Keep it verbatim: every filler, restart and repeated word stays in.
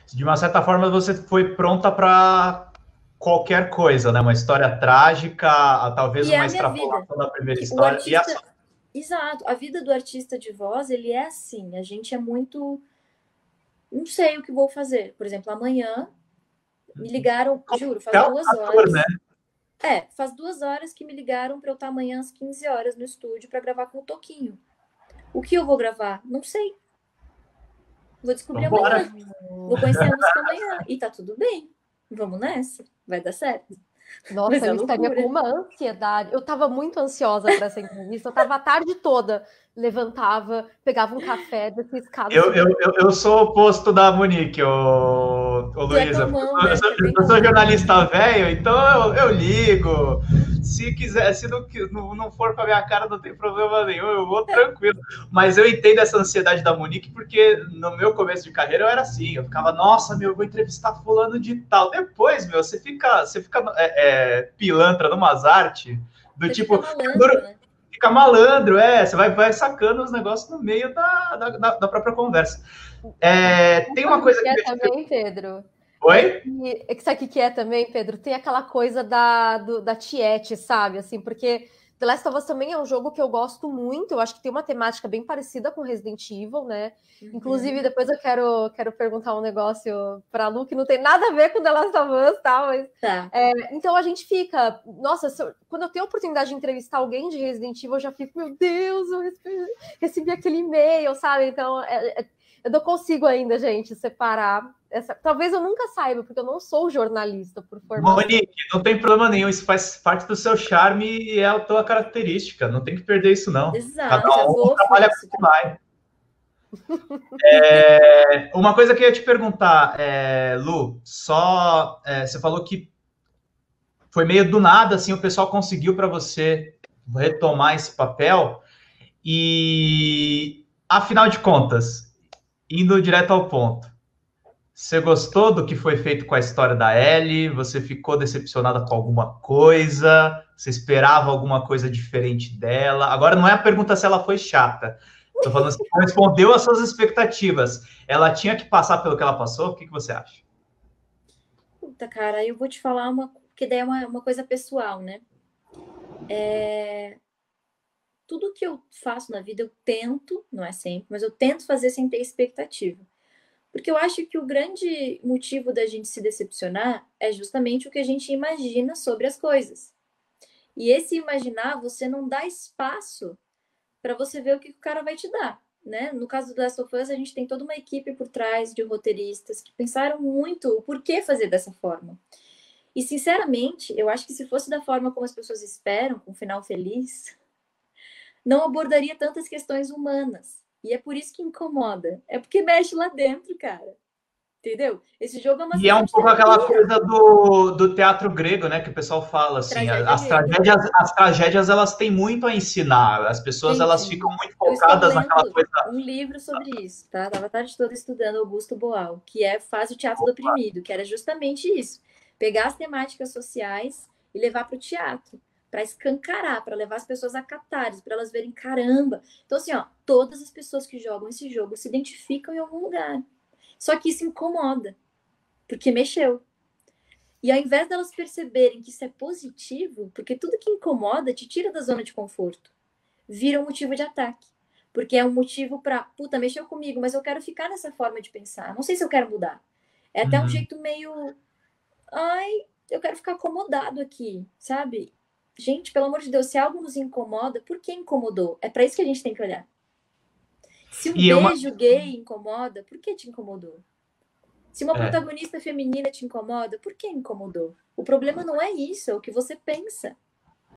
de uma certa forma, você foi pronta para qualquer coisa, né? Uma história trágica, talvez E é uma a minha vida. extrapolação da primeira Que o história. E artista. essa... Exato. A vida do artista de voz, ele é assim. A gente é muito. Não sei o que vou fazer. Por exemplo, amanhã me ligaram, juro, faz É um duas ator, né? horas. É, faz duas horas que me ligaram para eu estar amanhã às quinze horas no estúdio para gravar com o Toquinho. O que eu vou gravar? Não sei. Vou descobrir Vambora. amanhã. Vou conhecer a música amanhã. E tá tudo bem. Vamos nessa. Vai dar certo. Mas Nossa, é eu estaria com loucura. uma ansiedade. Eu estava muito ansiosa para essa entrevista. Eu estava a tarde toda, levantava, pegava um café, descia a escada. Eu, eu, eu, eu sou o oposto da Monique, ô, ô Tu é Luísa. calmão, Eu né? sou, Tu é bem eu sou calmão. jornalista velho, então eu, eu ligo. Se quiser, se não, não, não for com a minha cara, não tem problema nenhum, eu vou tranquilo. Mas eu entendo essa ansiedade da Monique, porque no meu começo de carreira eu era assim, eu ficava, nossa, meu, eu vou entrevistar fulano de tal. Depois, meu, você fica, você fica é, é, pilantra numas artes, do Você tipo, fica malandro, né? fica malandro, é, você vai, vai sacando os negócios no meio da, da, da própria conversa. É, tem uma coisa que que... é também, Pedro. Oi? É que, é que sabe o que é também, Pedro? Tem aquela coisa da, do, da tiete, sabe? Assim, porque The Last of Us também é um jogo que eu gosto muito. Eu acho que tem uma temática bem parecida com Resident Evil, né? Uhum. Inclusive, depois eu quero, quero perguntar um negócio pra Lu que não tem nada a ver com The Last of Us, tá? Mas, tá. É, então a gente fica... Nossa, eu, quando eu tenho a oportunidade de entrevistar alguém de Resident Evil, eu já fico, meu Deus, eu recebi, recebi aquele e-mail, sabe? Então, é, é, eu não consigo ainda, gente, separar... Essa... Talvez eu nunca saiba, porque eu não sou jornalista por formação. Monique, não tem problema nenhum, isso faz parte do seu charme e é a tua característica, não tem que perder isso não. Exato, Cada um vou trabalha como vai. É, uma coisa que eu ia te perguntar, é, Lu, só é, você falou que foi meio do nada, assim, o pessoal conseguiu para você retomar esse papel e, afinal de contas, indo direto ao ponto, você gostou do que foi feito com a história da Ellie? Você ficou decepcionada com alguma coisa? Você esperava alguma coisa diferente dela? Agora não é a pergunta se ela foi chata. Estou falando se correspondeu às suas expectativas. Ela tinha que passar pelo que ela passou? O que, que você acha? Puta, cara, eu vou te falar uma... que daí é uma, uma coisa pessoal, né? É... Tudo que eu faço na vida, eu tento, não é sempre, mas eu tento fazer sem ter expectativa. Porque eu acho que o grande motivo da gente se decepcionar é justamente o que a gente imagina sobre as coisas. E esse imaginar, você não dá espaço para você ver o que o cara vai te dar, né? No caso do The Last of Us, a gente tem toda uma equipe por trás de roteiristas que pensaram muito o porquê fazer dessa forma. E, sinceramente, eu acho que se fosse da forma como as pessoas esperam, com um final feliz, não abordaria tantas questões humanas. E é por isso que incomoda. É porque mexe lá dentro, cara. Entendeu? Esse jogo é uma E é um pouco terapia. aquela coisa do, do teatro grego, né? Que o pessoal fala assim, Tragédia as grega. tragédias, as tragédias elas têm muito a ensinar. As pessoas Gente, elas ficam muito eu estou focadas lendo naquela coisa. um livro sobre isso, tá? Tava a tarde toda estudando Augusto Boal, que é Faz o Teatro do Oprimido, que era justamente isso. Pegar as temáticas sociais e levar para o teatro, para escancarar, para levar as pessoas a catarse, para elas verem, caramba. Então, assim, ó, todas as pessoas que jogam esse jogo se identificam em algum lugar. Só que isso incomoda, porque mexeu. E ao invés delas perceberem que isso é positivo, porque tudo que incomoda te tira da zona de conforto, vira um motivo de ataque. Porque é um motivo para, puta, mexeu comigo, mas eu quero ficar nessa forma de pensar. Não sei se eu quero mudar. É até um Uhum. jeito meio... Ai, eu quero ficar acomodado aqui, sabe? Gente, pelo amor de Deus, se algo nos incomoda, por que incomodou? É para isso que a gente tem que olhar. Se um E uma... beijo gay incomoda, por que te incomodou? Se uma É. protagonista feminina te incomoda, por que incomodou? O problema não é isso, é o que você pensa.